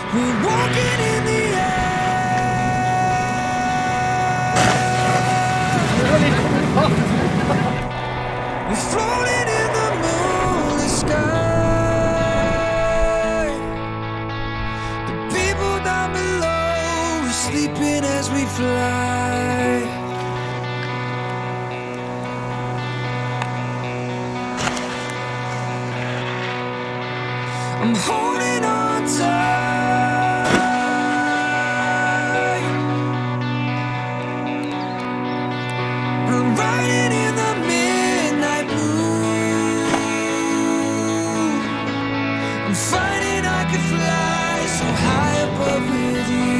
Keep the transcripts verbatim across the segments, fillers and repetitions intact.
We're walking in the air. We're floating in the moonlit sky. The people down below are sleeping as we fly. I'm holding on tight. I'm riding in the midnight blue. I'm fighting I could fly so high above with you.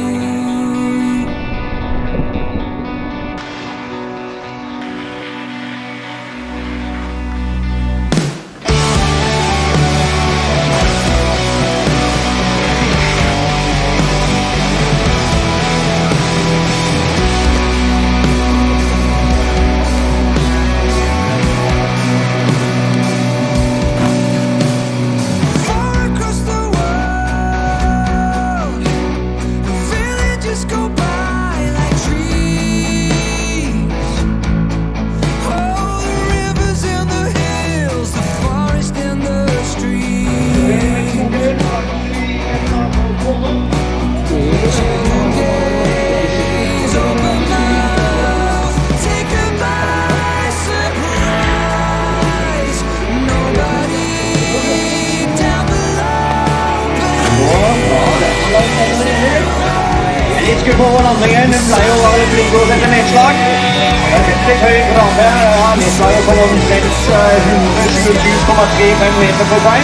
Litt på landingen, det pleier å være flygås etter nedslag. Det er litt høy grave, nedslaget på omtrent hundre tjuesju komma tre fem meter på feil.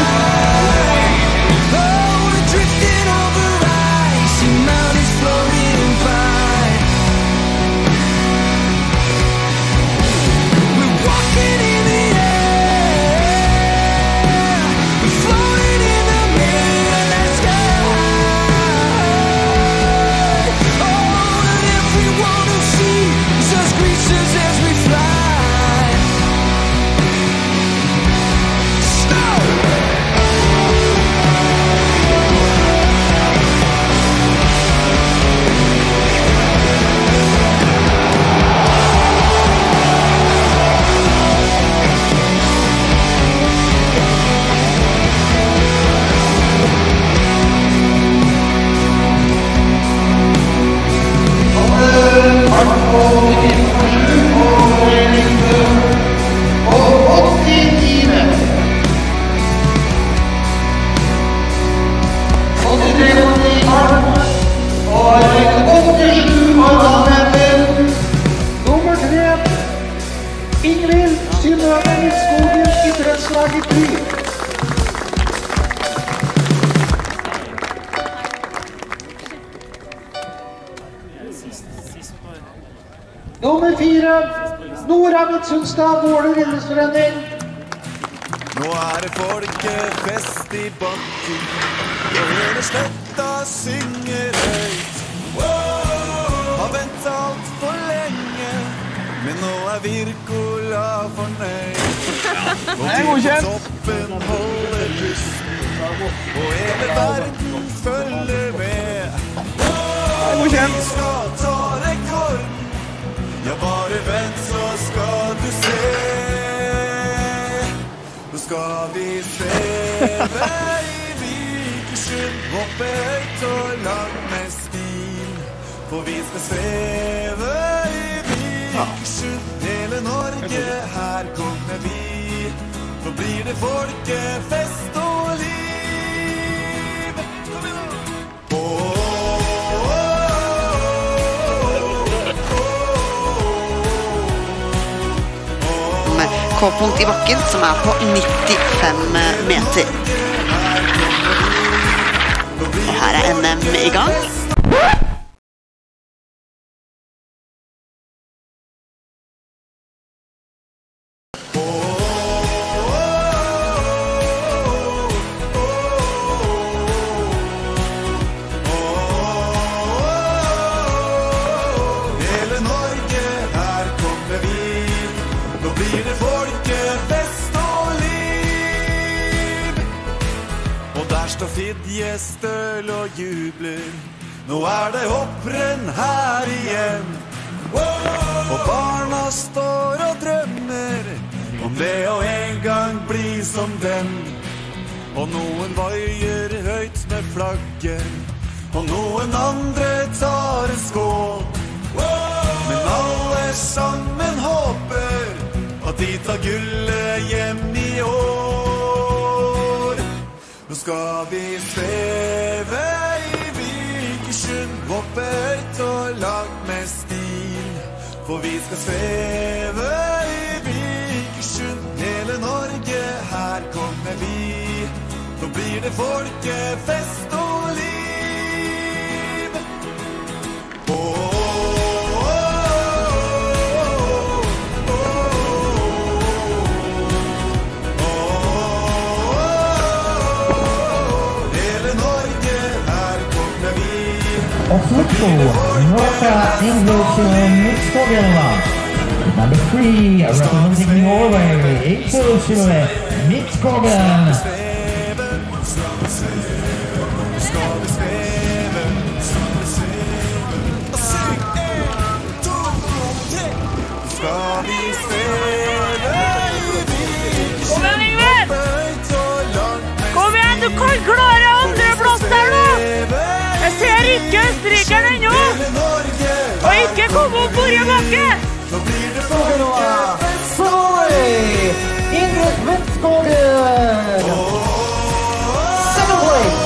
Ingvild Midtskogen i idrettslaget By. Nummer fire, Nora Midtsunstad, Våler idrettsforening. Nå er det folkefest i bakken, og hele sletta synger høyt. Har ventet alt for lenge, men nå er Virkola fornøyd. Og til toppen holder pusten, og hele verden følger med. Vi skal ta rekorden, ja bare vent så skal du se. Nå skal vi sveve i Vikersund, hoppe høyt og langt med stil. For vi skal sveve i Vikersund, hele Norge, her kommer vi. Nå blir det folkefest og liv. Kom igjen! K-punkt i bakken, som er på nittifem meter. Og her er N M i gang. Hele Norge, her kommer vi. Nå blir det folkefest og liv. Og der står fidje, støl og jubler. Nå er det hopprenn her igjen. Og barna står og drømmer om det å en gang bli som dem. Og noen vaier høyt med flagget, og noen andre tar en skål. Men alle sammen håper at de tar gullet hjem i år. Nå skal vi sveve i Vikersund, hoppe høyt og langt med stil. For vi skal sveve i Vikersund, hele Norge, her kommer vi. Nå blir det folkefest og liv. Åh, åh, åh, åh, hele Norge, her kommer vi. Og football, nå fra Ingvild Midtskogen. Number three, representing Norway, Ingvild Midtskogen. Kom igjen, Ingvild! Kom igjen, du kan klare andre plass der nå! Jeg ser ikke strikeren ennå! Og ikke komme opp forrige bakke! Ingvild Midtskogen! Second place!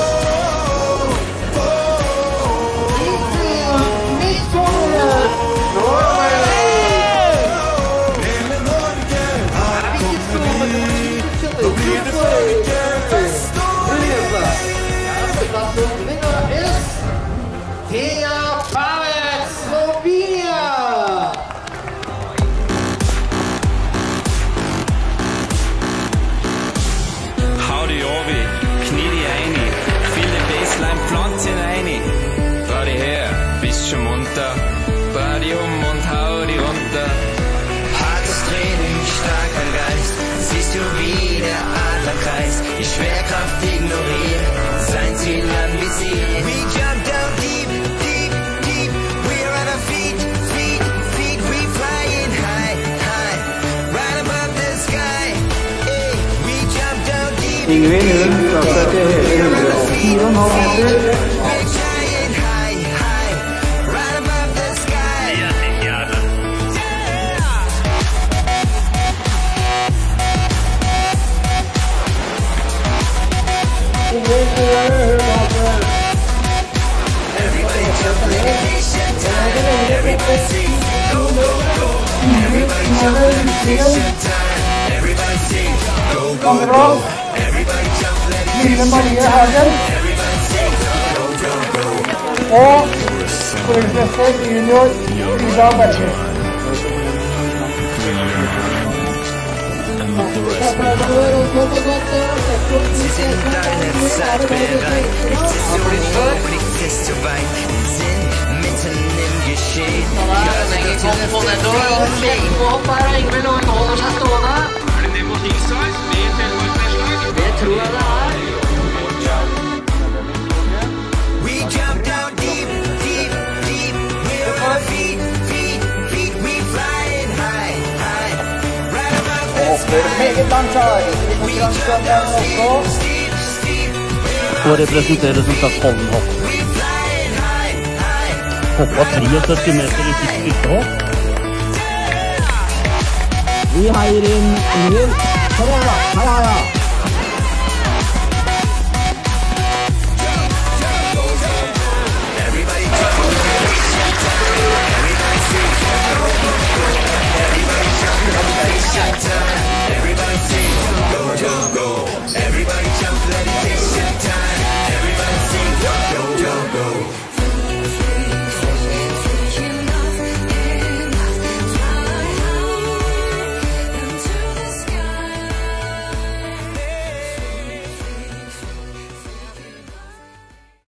Body um und hau die runter. Hartes Training, starker Geist. Siehst du, wie der Adler kreist. Die Schwerkraft ignoriert, sein Ziel anvisiert. We jump down deep, deep, deep. We're on our feet, feet, feet. We flying high, high. Right above the sky. Hey, we jump down deep, Ingvild, hun startet til hele hundre og fire komma fem meter. Kamera, Lille Marie Hagen og foreldrester junior Ida Berger. Det tror jeg det er. We jump down deep, deep, deep. We're on our feet, feet, feet. We flying high, high. Right above the sky. We jump down steep, steep, steep. Og representerer som sagt Holmenhopp. Hoppa treogsytti meter i sitt styrkehopp. Vi heier inn Ingvild. Kom igjen da, her er jeg.